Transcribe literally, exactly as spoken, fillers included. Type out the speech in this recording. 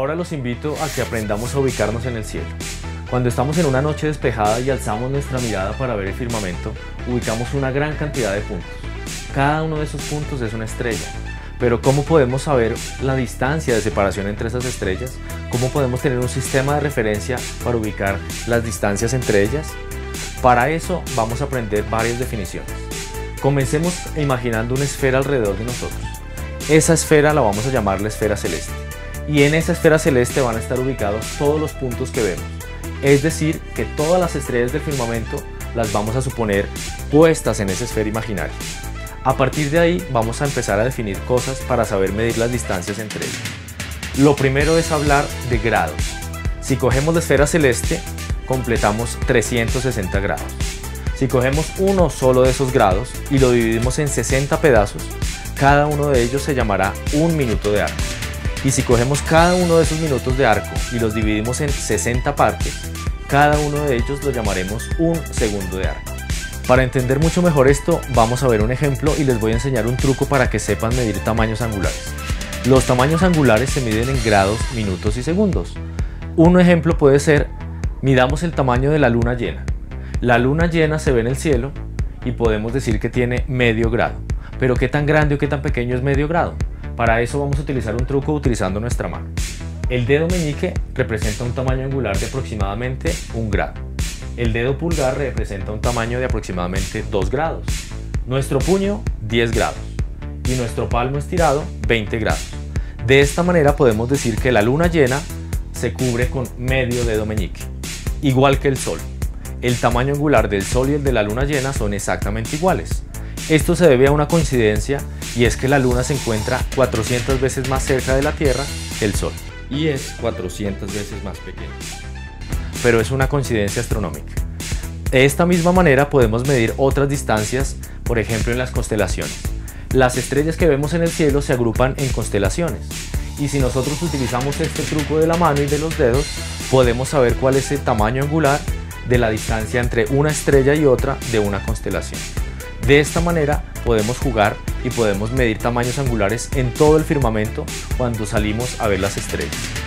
Ahora los invito a que aprendamos a ubicarnos en el cielo. Cuando estamos en una noche despejada y alzamos nuestra mirada para ver el firmamento, ubicamos una gran cantidad de puntos. Cada uno de esos puntos es una estrella. Pero ¿cómo podemos saber la distancia de separación entre esas estrellas? ¿Cómo podemos tener un sistema de referencia para ubicar las distancias entre ellas? Para eso vamos a aprender varias definiciones. Comencemos imaginando una esfera alrededor de nosotros. Esa esfera la vamos a llamar la esfera celeste. Y en esa esfera celeste van a estar ubicados todos los puntos que vemos. Es decir, que todas las estrellas del firmamento las vamos a suponer puestas en esa esfera imaginaria. A partir de ahí vamos a empezar a definir cosas para saber medir las distancias entre ellas. Lo primero es hablar de grados. Si cogemos la esfera celeste, completamos trescientos sesenta grados. Si cogemos uno solo de esos grados y lo dividimos en sesenta pedazos, cada uno de ellos se llamará un minuto de arco. Y si cogemos cada uno de esos minutos de arco y los dividimos en sesenta partes, cada uno de ellos lo llamaremos un segundo de arco. Para entender mucho mejor esto, vamos a ver un ejemplo y les voy a enseñar un truco para que sepan medir tamaños angulares. Los tamaños angulares se miden en grados, minutos y segundos. Un ejemplo puede ser, midamos el tamaño de la luna llena. La luna llena se ve en el cielo y podemos decir que tiene medio grado. Pero ¿qué tan grande o qué tan pequeño es medio grado? Para eso vamos a utilizar un truco utilizando nuestra mano. El dedo meñique representa un tamaño angular de aproximadamente un grado. El dedo pulgar representa un tamaño de aproximadamente dos grados. Nuestro puño, diez grados. Y nuestro palmo estirado, veinte grados. De esta manera podemos decir que la luna llena se cubre con medio dedo meñique. Igual que el sol. El tamaño angular del sol y el de la luna llena son exactamente iguales. Esto se debe a una coincidencia y es que la luna se encuentra cuatrocientas veces más cerca de la Tierra que el sol y es cuatrocientas veces más pequeño. Pero es una coincidencia astronómica. De esta misma manera podemos medir otras distancias, por ejemplo en las constelaciones. Las estrellas que vemos en el cielo se agrupan en constelaciones y si nosotros utilizamos este truco de la mano y de los dedos, podemos saber cuál es el tamaño angular de la distancia entre una estrella y otra de una constelación. De esta manera podemos jugar y podemos medir tamaños angulares en todo el firmamento cuando salimos a ver las estrellas.